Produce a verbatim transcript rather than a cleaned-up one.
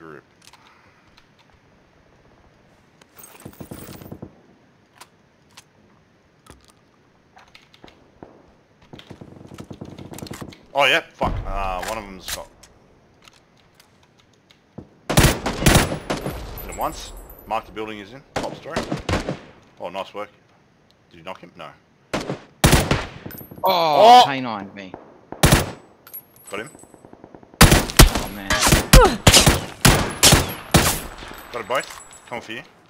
group. Oh yeah, fuck. Uh, one of them's got... Hit him once. Mark the building he's in. Top story. Oh, nice work. Did you knock him? No. Oh, oh! Canine me. Got him. Oh man. Got it both. Coming for you.